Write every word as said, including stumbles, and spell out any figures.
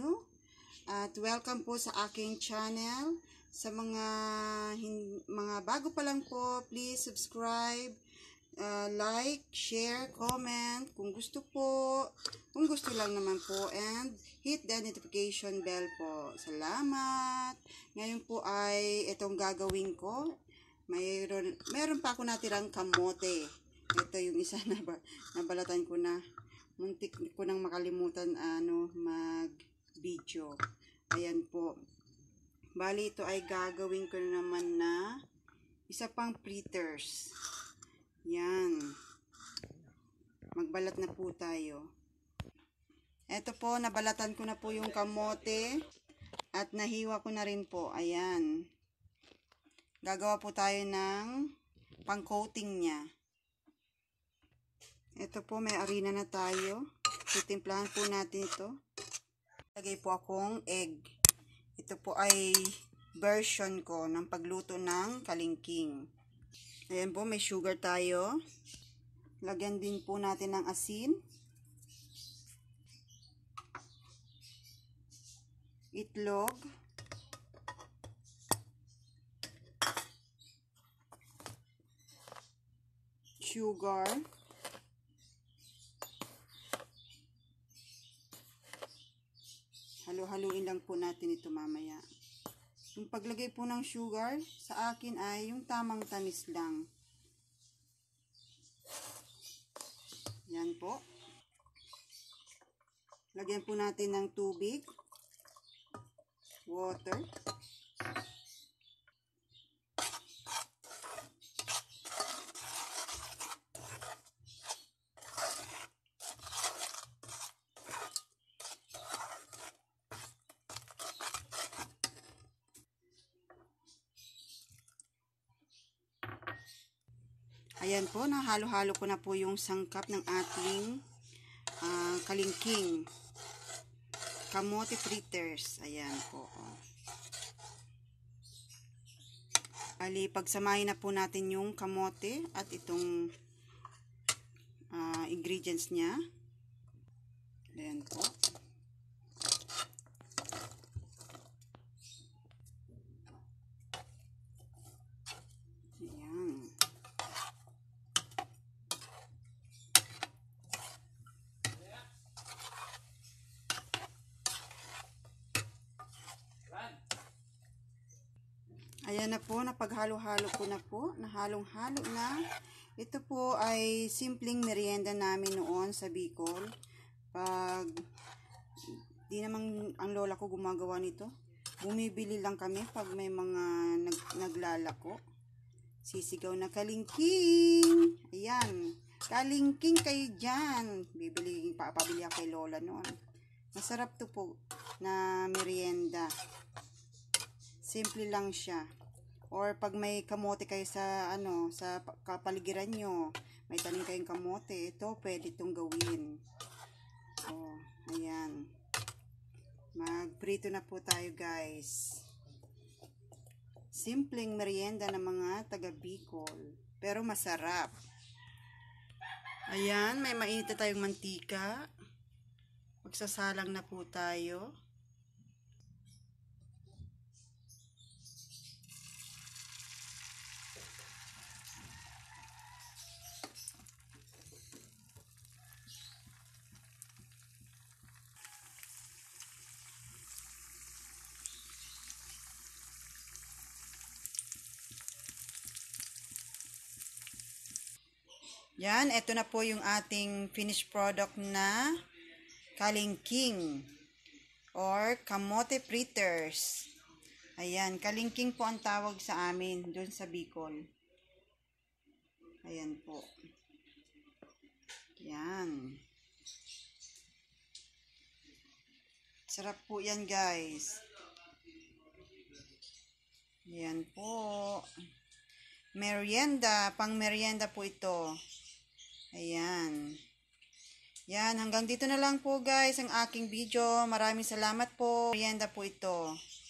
RemYu at welcome po sa aking channel. Sa mga hin mga bago pa lang po, please subscribe, uh, like, share, comment kung gusto po, kung gusto lang naman po, and hit the notification bell po. Salamat! Ngayon po ay itong gagawin ko. Mayroon, meron pa ako natirang kamote. Ito yung isa na nabalatan ko na. Muntik ko nang makalimutan ano mag-video. Ayan po. Bali ito ay gagawin ko naman na isa pang fritters. Yan. Magbalat na po tayo. Ito po, nabalatan ko na po yung kamote at nahiwa ko na rin po. Ayan. Gagawa po tayo ng pang-coating niya. Ito po, may harina na tayo. Titimplahan po natin ito. Lagay po akong egg. Ito po ay version ko ng pagluto ng kalingking. Ayan po, may sugar tayo. Lagyan din po natin ng asin. Itlog. Sugar. Halo-haluin lang po natin ito mamaya. Yung paglagay po ng sugar, sa akin ay yung tamang tamis lang. Yan po. Lagyan po natin ng tubig. Water. Ayan po, nahalo-halo ko na po yung sangkap ng ating uh, kalingking. Kamote fritters. Ayan po. Ali, pagsamahin na po natin yung kamote at itong uh, ingredients niya. Ayan po. Ayan na po, napaghalo-halo ko na po, nahalong-halo na. Ito po ay simpleng merienda namin noon sa Bicol. Pag di naman ang lola ko gumagawa nito, bumibili lang kami pag may mga nag, naglalako. Sisigaw na kalingking. Ayan, kalingking kayo dyan. Bibili, papabili ako kay lola noon. Masarap to po na merienda. Simple lang siya. Or pag may kamote kayo sa ano, sa kapaligiran nyo, may tanim kayong kamote, ito pwede itong gawin. Oh, ayan. Magprito na po tayo, guys. Simpleng merienda ng mga taga Bicol, pero masarap. Ayan, may mainit na tayong mantika. Magsasalang na po tayo. Yan, ito na po yung ating finished product na kalingking or kamote fritters. Ayan, kalingking po ang tawag sa amin doon sa Bicol. Ayan po. Yan. Sarap po yan, guys. Ayan po. Merienda, pang merienda po ito. Ayan. Yan, hanggang dito na lang po guys ang aking video. Maraming salamat po. Merienda po ito.